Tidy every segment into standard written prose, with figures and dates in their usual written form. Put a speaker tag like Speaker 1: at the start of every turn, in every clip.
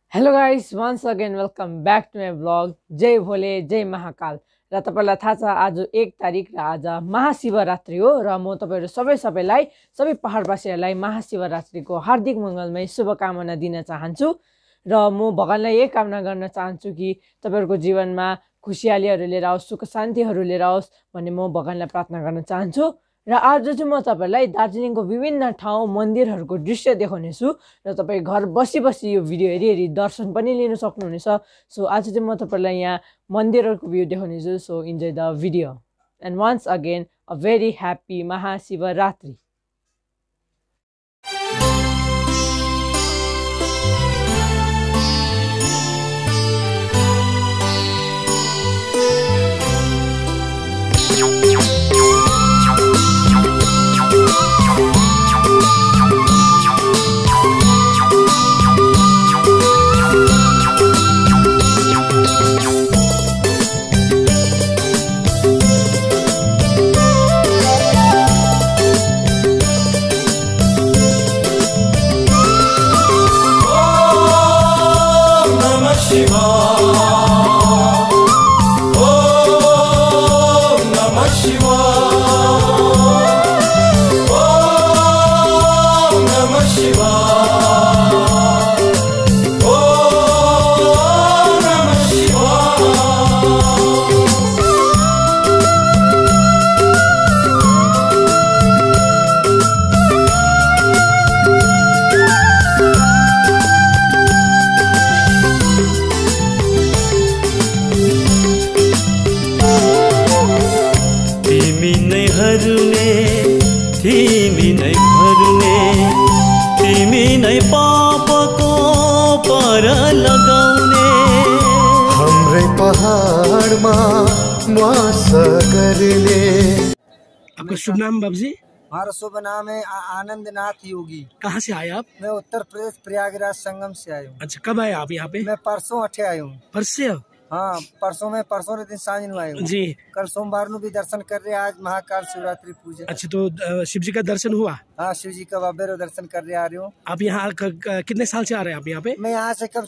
Speaker 1: Hello guys, once again welcome back to my blog. जय भोले जय महाकाल। र तपाईँलाई थाहा छ आज 1 तारिक र आज महाशिवरात्रि हो र म तपाईँहरू सबैलाई सबै पहाडवासीहरूलाई महाशिवरात्रिको हार्दिक मङ्गलमय शुभकामना दिन चाहन्छु। र म भगवानलाई यही कामना गर्न चाहन्छु कि तपाईँहरूको जीवनमा खुसियालीहरू लिएर आओस्, सुख शान्तिहरू लिएर आओस् भन्ने म भगवानलाई प्रार्थना गर्न चाहन्छु। र आज चाहिँ म तपाईँलाई दार्जिलिङको विभिन्न ठाउँ मन्दिरहरूको दृश्य देखाउनेछु र तपाईँ घर बसी यो भिडियो हेरी दर्शन पनि लिन सक्नुहुनेछ। सो आज चाहिँ म तपाईँलाई यहाँ मन्दिरहरूको भ्यू देखाउनेछु। So enjoy the video and once again a very happy Mahashivratri.
Speaker 2: तिमी नै पापको पर लगाउने हाम्रै पहाडमा वास गर्ने।
Speaker 3: आपका शुभ नाम बाबूजी?
Speaker 4: हमारा शुभ नाम है आनंदनाथ योगी।
Speaker 3: कहाँ से आए आप?
Speaker 4: मैं उत्तर प्रदेश प्रयागराज संगम से आया हूँ।
Speaker 3: अच्छा, कब आए आप यहाँ पे?
Speaker 4: मैं परसों अठे आया हूँ।
Speaker 3: परसों?
Speaker 4: हाँ, परसों दिन सांझ में आया हूँ
Speaker 3: जी।
Speaker 4: कल सोमवार को भी दर्शन कर रहे, आज महाकाल शिवरात्रि पूजा।
Speaker 3: अच्छा, तो शिव जी का दर्शन हुआ?
Speaker 4: हाँ, शिव जी का बाबेरो दर्शन कर रहे आ रहे हूँ।
Speaker 3: आप यहाँ कितने साल से आ रहे हैं आप यहाँ पे?
Speaker 4: मैं यहाँ से कम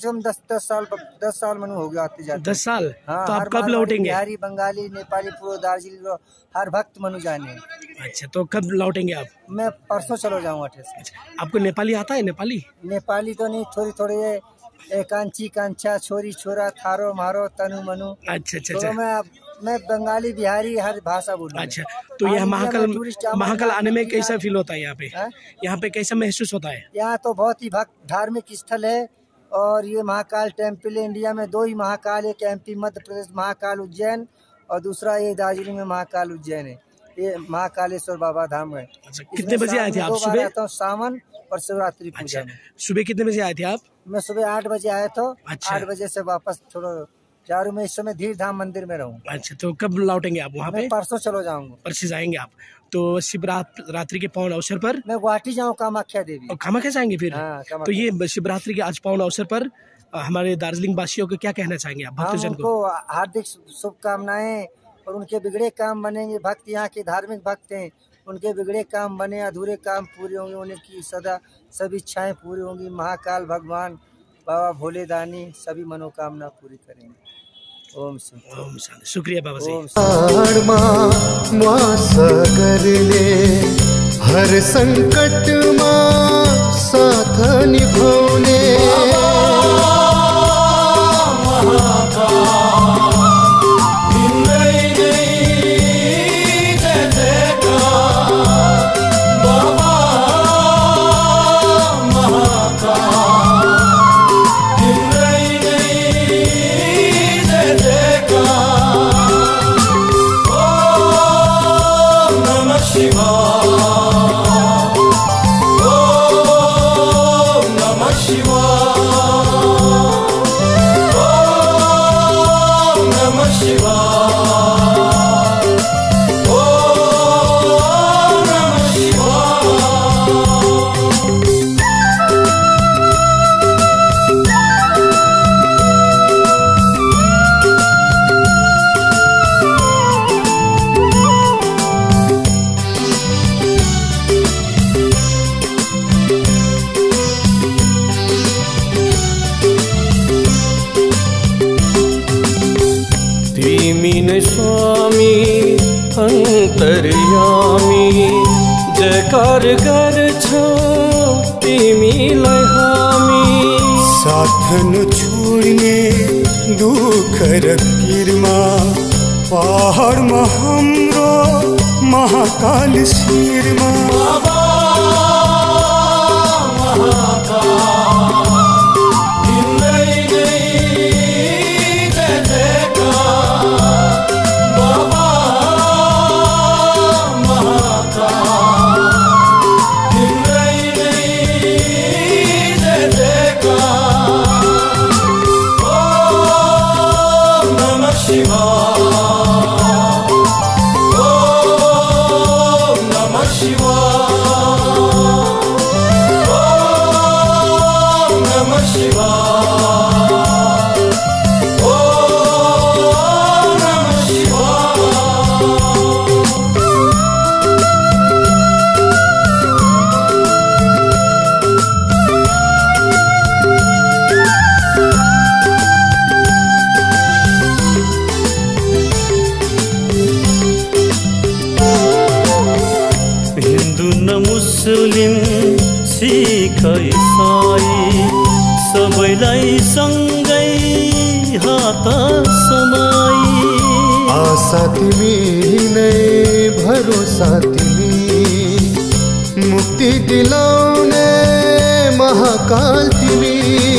Speaker 4: 10 साल मनु हो गया आते जाते।
Speaker 3: 10 साल?
Speaker 4: हाँ,
Speaker 3: तो आप कब लौटेंगे?
Speaker 4: बिहारी, बंगाली, नेपाली, पूरा दार्जिलिंग हर भक्त मनु जाने।
Speaker 3: अच्छा, तो कब लौटेंगे आप?
Speaker 4: मैं परसों चलो जाऊँ अठे से।
Speaker 3: अच्छा, आपको नेपाली आता है?
Speaker 4: नेपाली तो नहीं, थोड़ी कांची कांचा, छोरी छोरा, थारो मारो, तनु मनु।
Speaker 3: अच्छा।
Speaker 4: तो मैं बंगाली, बिहारी हर भाषा बोलूँ।
Speaker 3: अच्छा, तो यहाँ महाकाल आने में कैसा फील होता है? यहाँ पे कैसा महसूस होता है?
Speaker 4: यहाँ तो बहुत ही भक्त धार्मिक स्थल है और ये महाकाल टेम्पल है। इंडिया में 2 ही महाकाल, एक MP मध्य प्रदेश महाकाल उज्जैन और दूसरा ये दार्जिलिंग में महाकाल उज्जैन है। ये महाकालेश्वर बाबा धाम है।
Speaker 3: अच्छा, कितने बजे आए थे आप सुबह?
Speaker 4: आता हूँ सावन और शिवरात्रि पूजा में।
Speaker 3: सुबह कितने बजे आए थे आप?
Speaker 4: मैं सुबह 8 बजे आया था।
Speaker 3: अच्छा।
Speaker 4: 8 बजे से वापस थोड़ा जा रहा हूँ। मैं इस समय धीर धाम मंदिर में रहूँ।
Speaker 3: अच्छा, तो कब लौटेंगे आप वहाँ पे?
Speaker 4: परसों चलो जाऊंगा।
Speaker 3: परसों जाएंगे आप? तो शिवरात्रि के पावन अवसर पर
Speaker 4: मैं गुवाहाटी जाऊँ, कामाख्या देवी।
Speaker 3: और कामाख्या जाएंगे फिर?
Speaker 4: हाँ,
Speaker 3: तो ये शिवरात्रि के आज पावन अवसर पर हमारे दार्जिलिंग वासियों को क्या कहना चाहेंगे आप भक्तजन को?
Speaker 4: हार्दिक शुभकामनाएं और उनके बिगड़े काम बनेंगे। भक्त यहाँ के धार्मिक भक्त हैं, उनके बिगड़े काम बने, अधूरे काम पूरे होंगे, उनकी सदा सभी इच्छाएं पूरी होंगी। महाकाल भगवान बाबा भोले दानी सभी मनोकामना पूरी करेंगे। ओम शांति।
Speaker 3: शुक्रिया बाबा जी।
Speaker 2: हर संकट में साथ निभाउने नै स्वामी अन्तर्यामी जयकार गर्छौ तिमीलाई हामी साथ नछोड्ने दुःख र पीरमा पहाडमा हाम्रो महाकाल शिरमा मुस्लिम सिख इसाई सबैलाई सँगै हात समाई आशा तिमी नै भरोसा तिमी मुक्ति दिलाउने महाकाल तिमी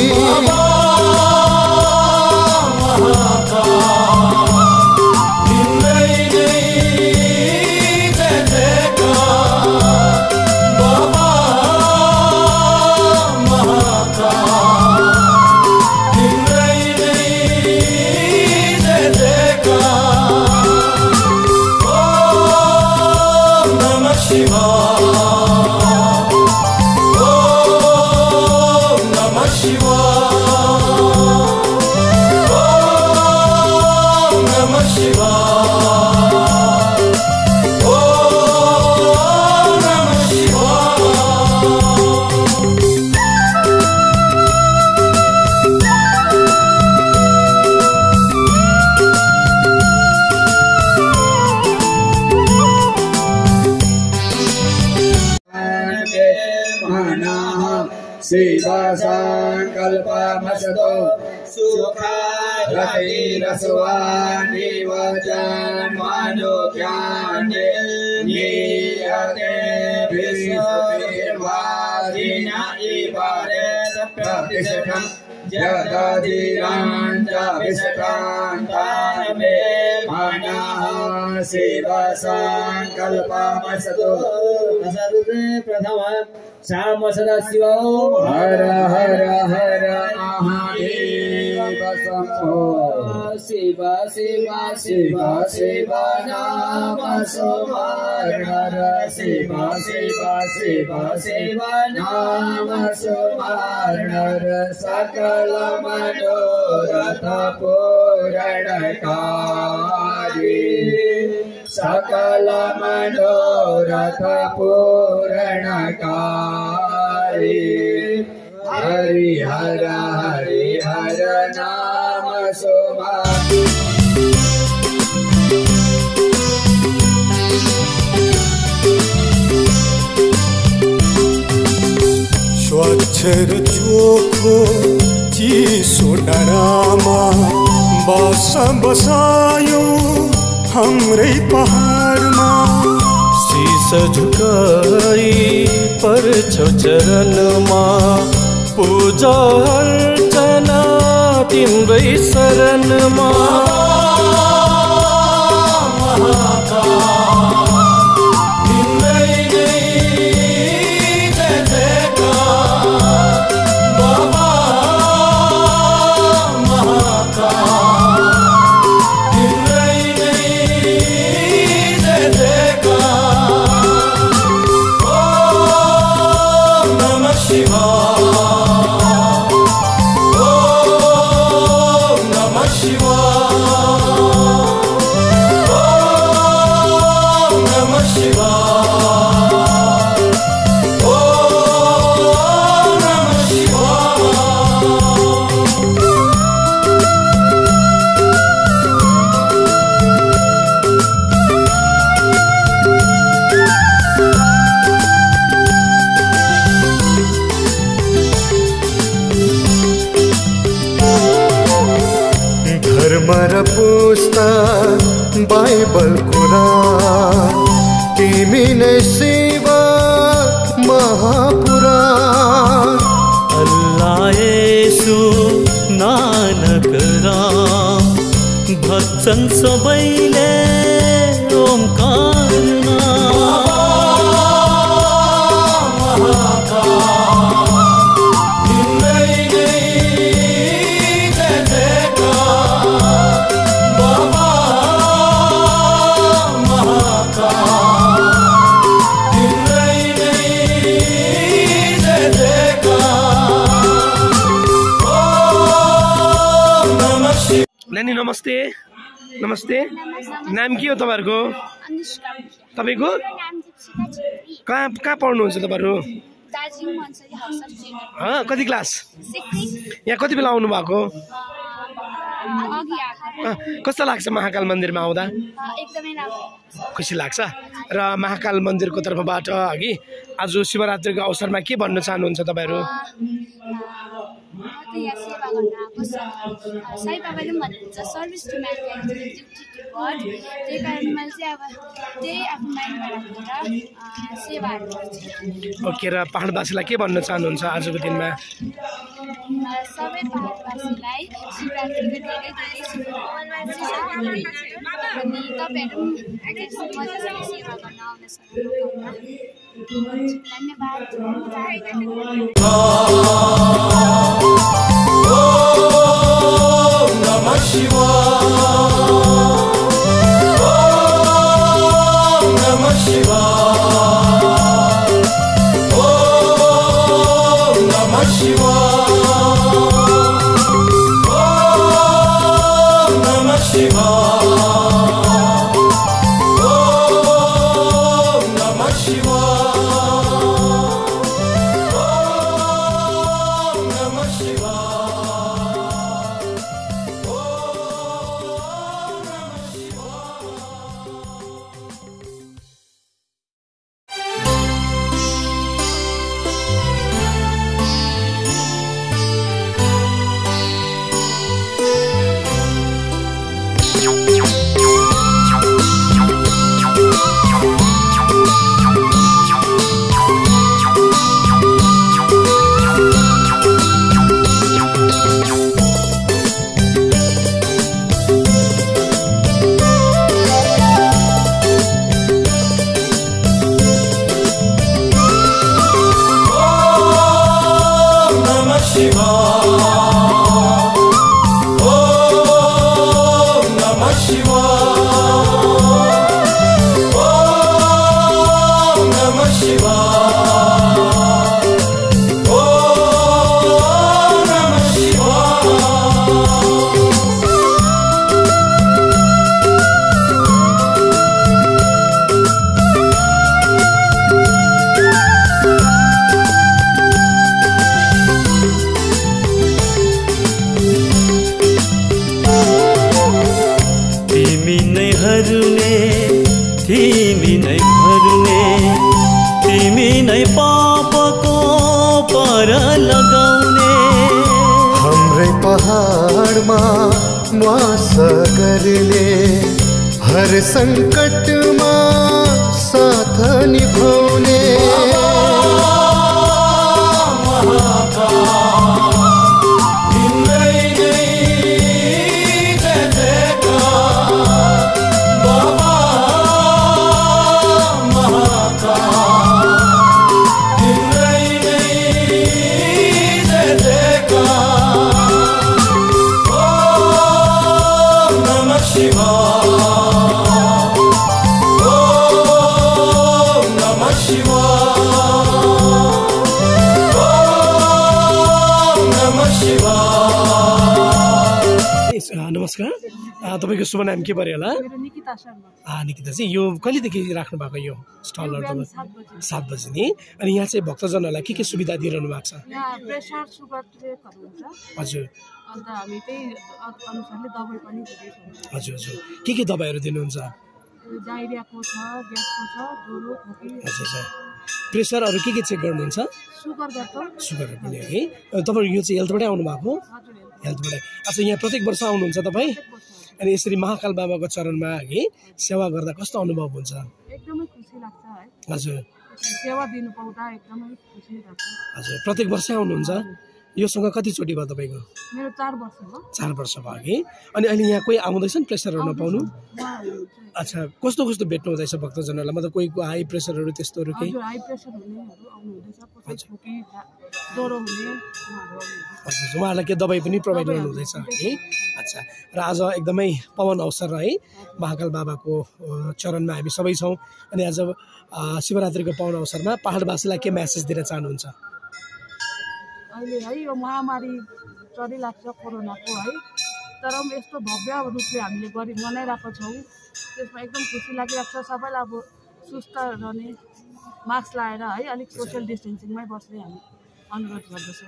Speaker 5: शिवा संकल्पमस्तु सुखारतिरस्वानि वचन्मनुज्ञाने नीयते विश्वनिर्वादिन इवारेत प्रतिष्ठम् जगदीराञ्च विष्टान्तामे मनः शिव संकल्पमस्तु प्रथम श्याम सदाशिव हर हर हर महादेव शंभो शिव शिव शिव शिव नाम सुमर शिव शिव शिव शिव नाम सुमर सकल मनोरथ पूरणकारी सकल मनोरथ पूरणकारी हरि हर हरि हर नाम सुमर
Speaker 2: स्वच्छ र चोखो चिसो डाँडामा बस बसायो हाम्रै पहाडमा शीश झुकाई पर्छौ चरणमा पूजा अर्चना तिम्रै शरणमा अमर पुस्तक बाइबल कुरान तिमी नै सेवा महापुराण
Speaker 6: अल्लाह येशू नानक राम भक्तन सबैले ओमकार
Speaker 3: नानी नमस्ते नमस्ते नाम के हो तपाईहरुको तपाईको कहाँ कहाँ पढ्नुहुन्छ तपाईहरु कति क्लास यहाँ कति बेला आउनु भएको कस्तो लाग्छ महाकाल मन्दिरमा आउँदा खुसी लाग्छ र महाकाल मन्दिरको तर्फबाट अघि आज शिवरात्रिको अवसरमा के भन्न चाहनुहुन्छ तपाईहरु
Speaker 7: सेवा गर्न आएको साई बाबाले पनि भन्नुहुन्छ service to mankind duty to god त्यही कारण मैले चाहिँ अब त्यही आफ्नो माइन्डमा राखेर सेवाहरू गर्छु
Speaker 3: ओके र पहाडवासीलाई के भन्न चाहनुहुन्छ आजको दिनमा
Speaker 7: सबै पहाडवासीलाई शिवरात्रिको धेरै धेरै शुभकामना अनि तपाईँहरू मजासँग सेवा गर्न आउन सक्नुहुन्छ धन्यवाद
Speaker 5: Om Namah Shivaya Om Namah Shivaya Om Namah Shivaya Om Namah Shivaya Om Namah Shivaya
Speaker 6: तिमी नै भर्ने तिमी नै पापको पर लगाउने
Speaker 2: हाम्रै पहाडमा वास गर्ने हर संकटमा साथ निभाउने
Speaker 3: नमस्कार तपाईको शुभ नाम के पर्यो होला निकिता शर्मा निकिता जी यो कहिलेदेखि राख्नु भएको यो स्टलहरु 7 बजे नि अनि यहाँ चाहिँ भक्तजनहरुलाई के सुविधा दिइरहनु भएको छ
Speaker 8: यहाँ प्रेसर सुगर ट्रेकहरु हुन्छ
Speaker 3: हजुर
Speaker 8: अन्त हामी त्यही अनुसारले दबाई पनि दिदैछौँ
Speaker 3: हजुर हजुर के दबाईहरु दिनुहुन्छ
Speaker 8: डायरियाको छ ग्यासको छ ज्वरो खोकी
Speaker 3: हजुर सर प्रेसर अरु के चेक गर्नुहुन्छ
Speaker 8: सुगर गर्छौँ
Speaker 3: सुगर पनि है तपाईहरु यो चाहिँ हेल्थबाटै आउनु भएको हेल्थबाटै अच्छा यहाँ प्रत्येक वर्ष आउनुहुन्छ तपाई अनि यसरी महाकाल बाबाको चरणमा है सेवा गर्दा कस्तो अनुभव हुन्छ?
Speaker 8: एकदमै खुसी लाग्छ है।
Speaker 3: हजुर
Speaker 8: सेवा दिनु पाउँदा एकदमै खुसी लाग्छ।
Speaker 3: हजुर प्रत्येक वर्ष आउनुहुन्छ? योसँग कतिचोटि भयो तपाईँको?
Speaker 8: मेरो 4 वर्ष भयो।
Speaker 3: 4 वर्ष भयो कि? अनि अहिले यहाँ कोही आउँदैछन् प्रेसरहरू नपाउनु? अच्छा कस्तो कस्तो भेट्नु हुँदैछ भक्तजनहरूलाई? मतलब कोही हाई प्रेसरहरू त्यस्तोहरू केही?
Speaker 8: हजुर हाई प्रेसर हुनेहरू आउनुहुँदैछ, कसै खोकी ज्वरो हुने उहाँहरू आउनुहुन्छ।
Speaker 3: हजुर उहाँहरूलाई के दबाई पनि प्रोभाइड गर्नु हुँदैछ है? अच्छा र आज एकदमै पावन अवसर है महाकाल बाबाको चरणमा हामी सबै छौँ। अनि आज शिवरात्रिको पावन अवसरमा पहाडवासीलाई के मेसेज दिन चाहनुहुन्छ?
Speaker 8: अहिले है यो महामारी चलिरहेको छ कोरोनाको है, तर पनि यस्तो भव्य रूपले हामीले मनाइरहेको छौँ, त्यसमा एकदम खुसी लागिरहेको छ। सबैलाई अब सुस्त रहने, मास्क लगाएर है अलिक सोसियल डिस्टेन्सिङमै बस्ने हामी अनुरोध गर्दछौँ।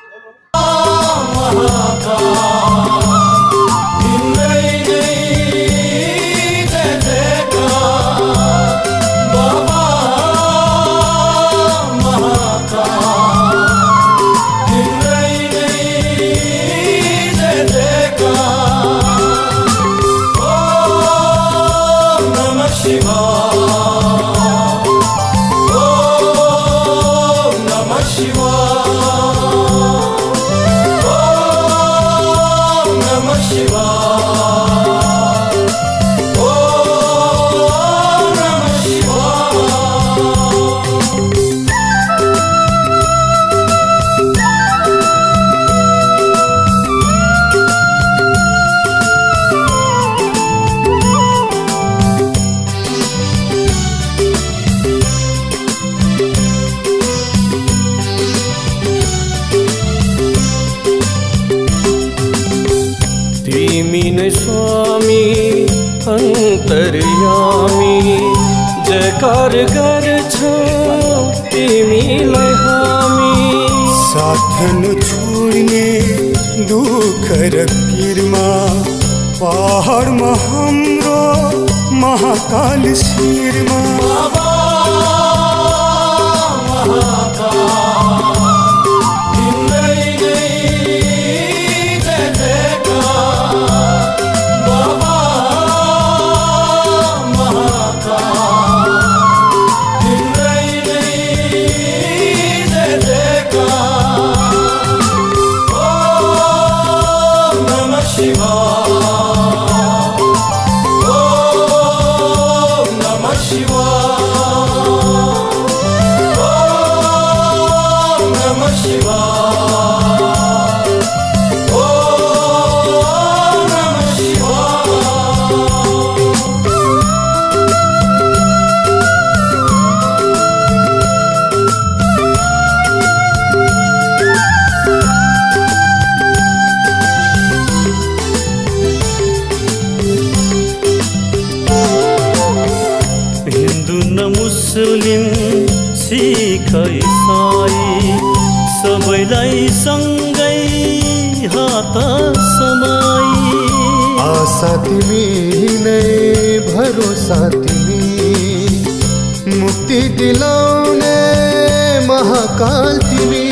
Speaker 6: तिमी नै स्वामी अन्तर्यामी, जयकार गर्छौ तिमीलाई हामी।
Speaker 2: साथ नछोड्ने दुःख र पीरमा, पहाडमा हाम्रो महाकाल शिरमा।
Speaker 6: मुस्लिम सिख इसाई सबैलाई सँगै हात समाई।
Speaker 2: आशा तिमी नै भरोसा तिमी, मुक्ति दिलाउने महाकाल तिमी।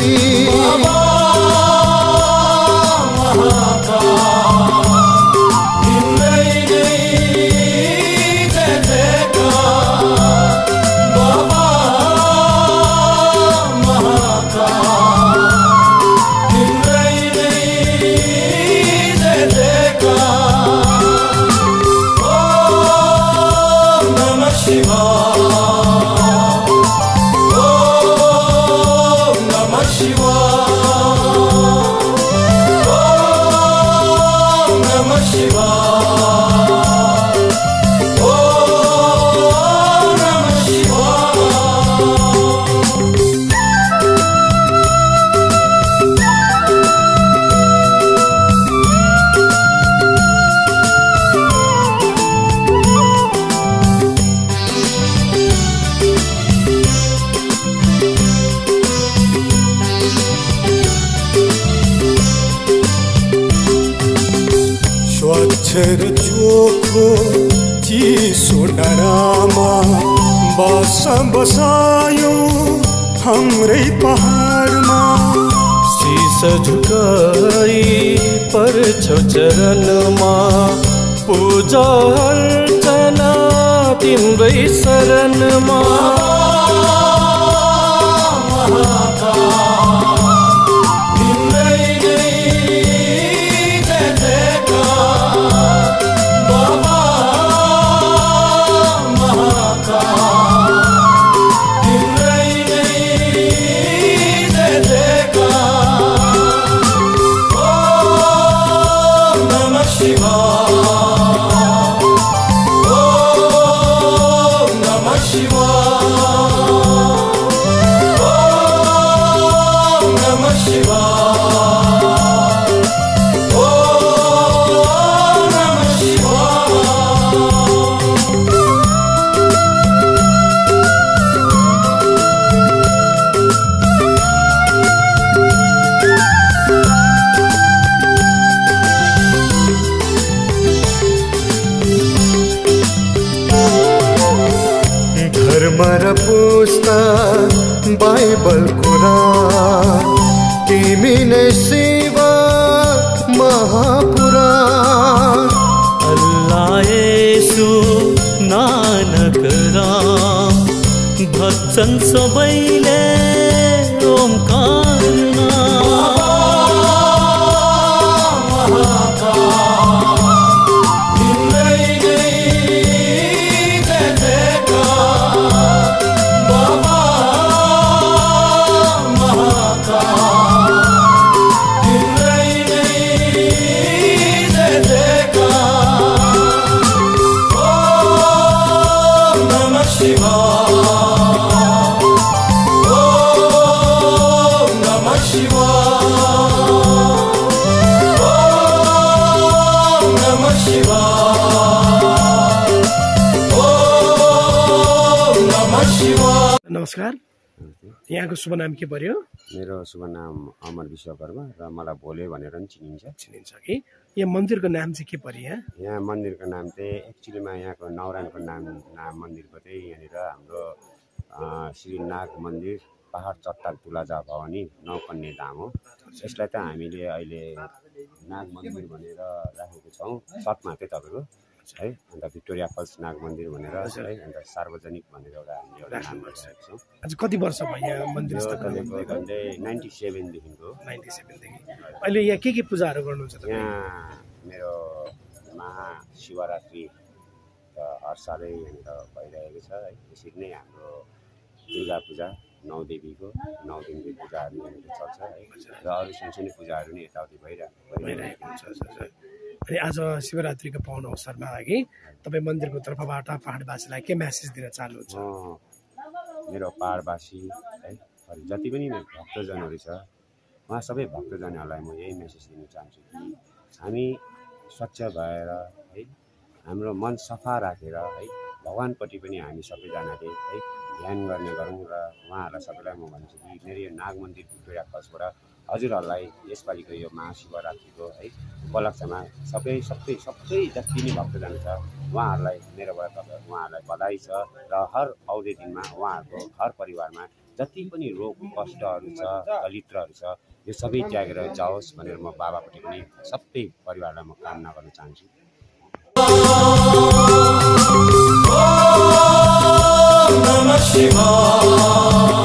Speaker 9: अक्षर चोखो चिसो डरामा बस बसायो हाम्रै पहाडमा।
Speaker 6: शीश झुकाई पर्छ चरणमा पूजा अर्चना तिम्रै शरणमा
Speaker 2: मर पुस्ता बाइबल कुरान तिमी नै सेवा महापुराण
Speaker 6: अल्लाह येशू नानक राम भजन सबैले ओमकार
Speaker 3: नमस्कार, यहाँको शुभ नाम के पर्यो?
Speaker 10: मेरो शुभ नाम अमर विश्वकर्मा र मलाई भोले भनेर पनि चिनिन्छ
Speaker 3: कि यहाँ मन्दिरको नाम चाहिँ के पर्यो?
Speaker 10: यहाँ मन्दिरको नाम चाहिँ एक्चुअलीमा यहाँको नौरानको नाम मन्दिरको चाहिँ यहाँनिर हाम्रो श्री नाग मन्दिर पहाड चट्टाल तुलाजा भवानी नौकन्या धाम हो। यसलाई त हामीले अहिले नाग मन्दिर भनेर राखेको छौँ सटमा चाहिँ तपाईँको है। अन्त भिक्टोरिया फल्स नाग मन्दिर भनेर है, अन्त सार्वजनिक भनेर एउटा नाम राखेको छौँ।
Speaker 3: आज कति वर्ष भयो यहाँ मन्दिर स्थापना?
Speaker 10: 97 देखिको।
Speaker 3: 97 देखि। अहिले यहाँ के पूजाहरू गर्नुहुन्छ तपाईँ?
Speaker 10: यहाँ मेरो महाशिवरात्रि हर सालै यहाँनिर भइरहेको छ है। यसरी नै हाम्रो दुर्गा पूजा 9 देवीको 9 दिनको पूजाहरू यहाँनिर चल्छ है, र अरू सानसानो पूजाहरू नि यताउति भइरहेको हुन्छ।
Speaker 3: अनि आज शिवरात्रिको पावन अवसरमा कि तपाईँ मन्दिरको तर्फबाट पहाडवासीलाई के म्यासेज दिन चाहनुहुन्छ?
Speaker 10: मेरो पहाडवासी है जति पनि भक्तजनहरू छ उहाँ सबै भक्तजनहरूलाई म यही मेसेज दिन चाहन्छु कि हामी स्वच्छ भएर है, हाम्रो मन सफा राखेर है, भगवानपट्टि पनि हामी सबैजनाले है ध्यान गर्ने गरौँ। र उहाँहरूलाई सबैलाई म भन्छु कि मेरो यो नाग मन्दिर भिक्टोरिया फल्सबाट हजुरहरूलाई यसपालिको यो महाशिवरात्रिको है उपलक्ष्यमा सबै जति नै भक्तजन छ उहाँहरूलाई मेरोबाट उहाँहरूलाई बधाई छ। र हर आउँदो दिनमा उहाँहरूको घर परिवारमा जति पनि रोग कष्टहरू छ दरिद्रहरू छ यो सबै त्यागेर जाओस् भनेर म बाबापट्टि पनि सबै परिवारलाई म कामना गर्न चाहन्छु।
Speaker 5: नमः शिवाय।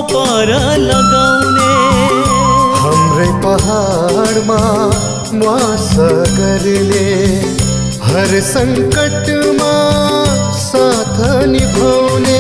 Speaker 6: पार लगाउने
Speaker 2: हाम्रै पहाडमा वास गर्ने हर सङ्कटमा साथ निभाउने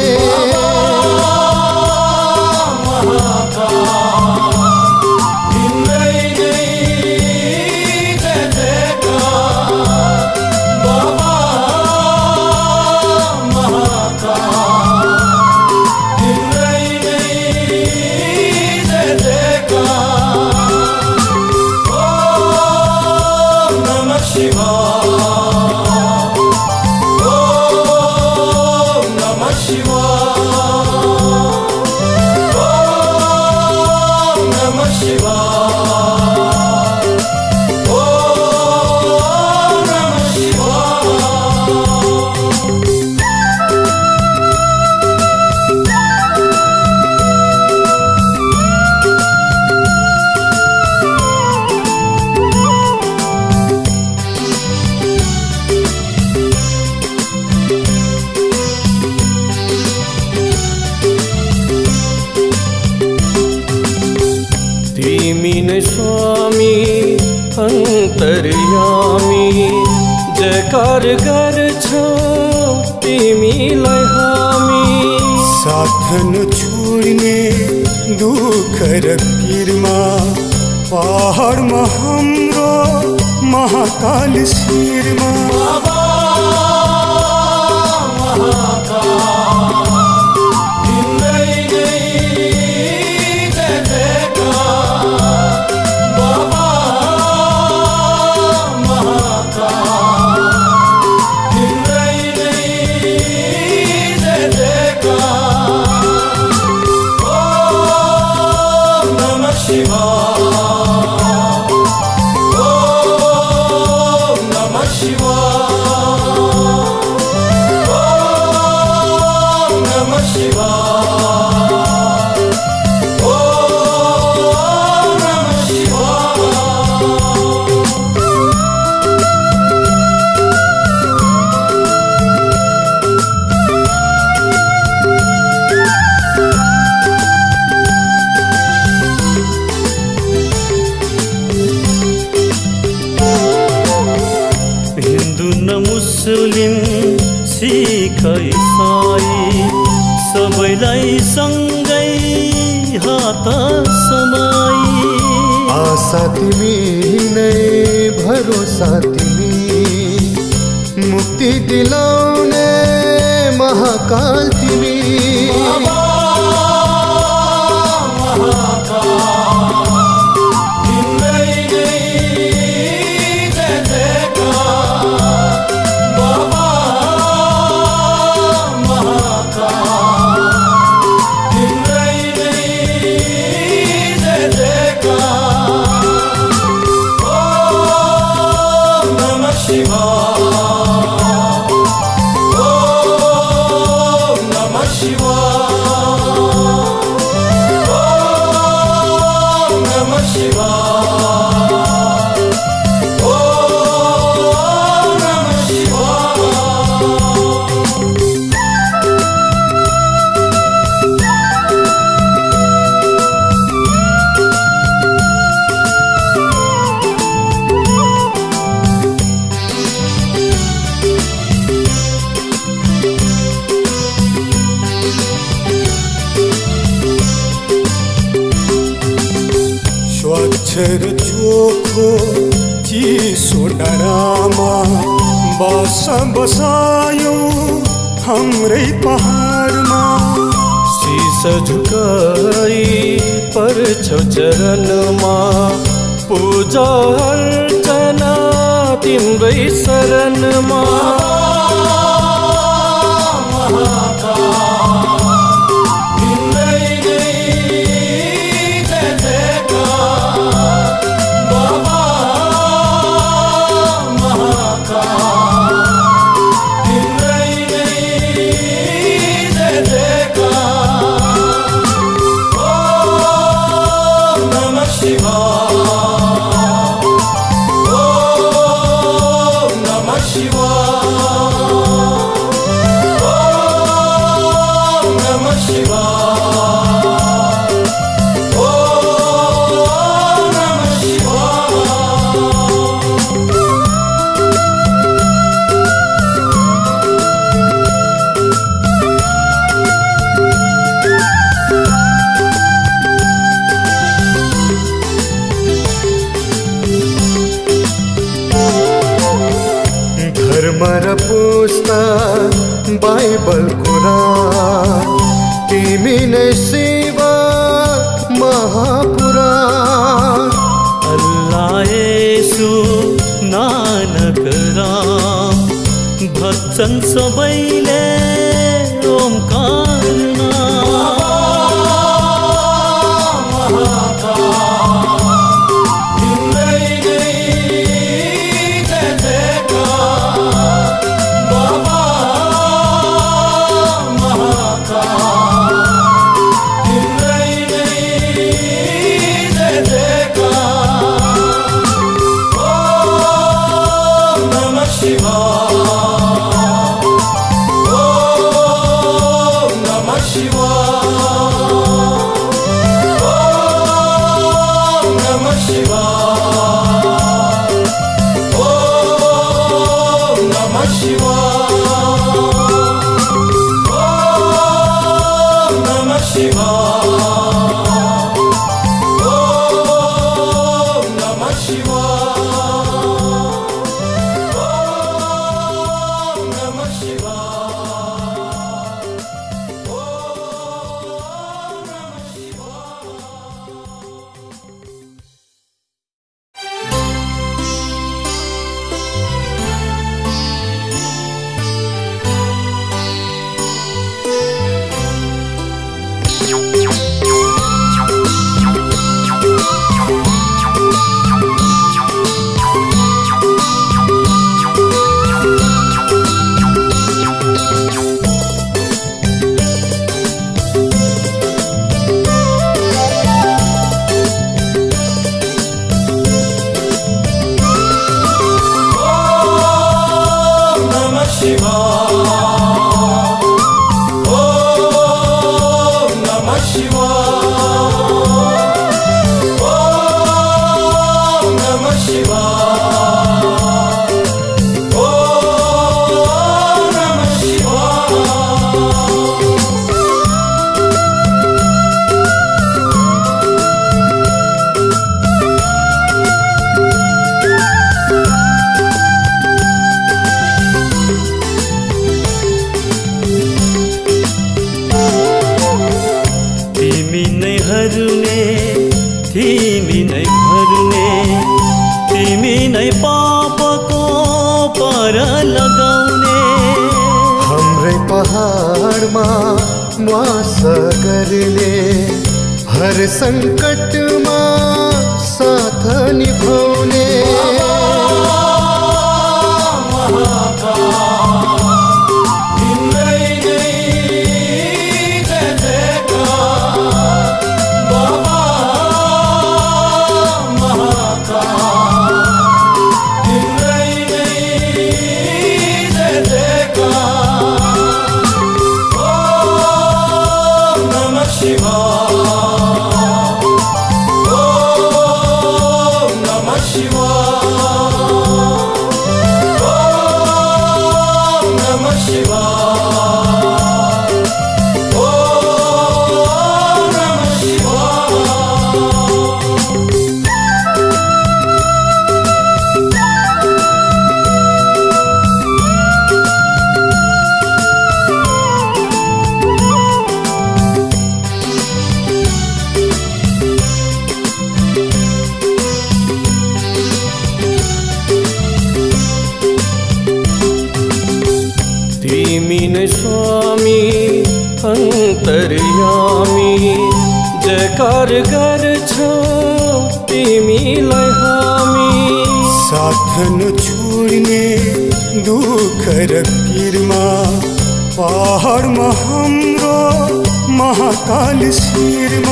Speaker 6: स्वामी अन्तर्यामी जयकार गर्छौ तिमीलाई हामी
Speaker 9: साथ नछोड्ने दुःख र पीरमा पहाडमा हाम्रो महाकाल शिरमा
Speaker 6: सिख इसाई सबैलाई सँगै हात समाई
Speaker 2: आशा तिमी नै भरोसा तिमी मुक्ति दिलाउने महाकाल तिमी
Speaker 9: अक्षर चोखो चिसो डरामा बस बसायो हाम्रै पहाडमा
Speaker 6: शीश झुकाई पर्छौ चरणमा पूजा अर्चना तिम्रै शरणमा
Speaker 2: बाइबल कुरान तिमी नै सेवा महापुराण
Speaker 6: अल्लाह येशू नानक राम भक्तन सबैले ओमकार
Speaker 2: हर संकटमा साथ निभाउने
Speaker 6: जयकार गर्छौ तिमीलाई हामी
Speaker 9: साथ नछोड्ने दुःख र पीरमा पहाडमा हाम्रो महाकाल शिरमा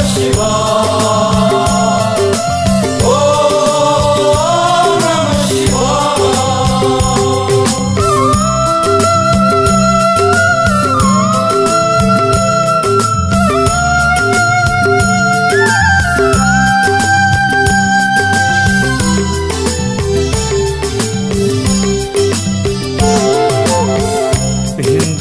Speaker 5: Shiva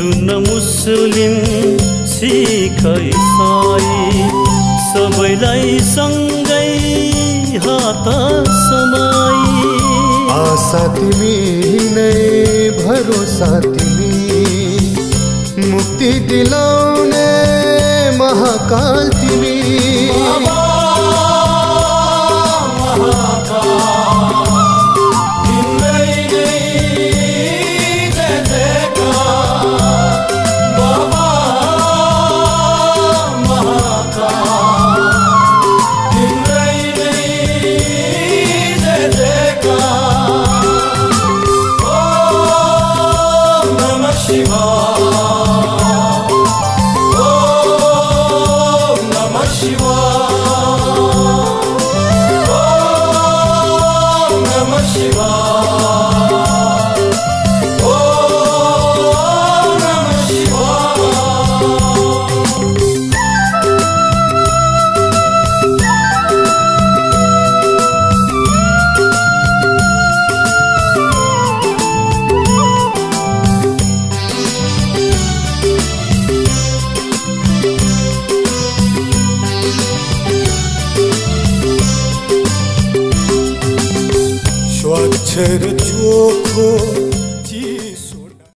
Speaker 6: हिन्दू न मुस्लिम सिख इसाई सबैलाई सँगै हात समाई
Speaker 2: आशा तिमी नै भरोसा तिमी मुक्ति दिलाउने महाकाल तिमी
Speaker 9: अक्षर चोखो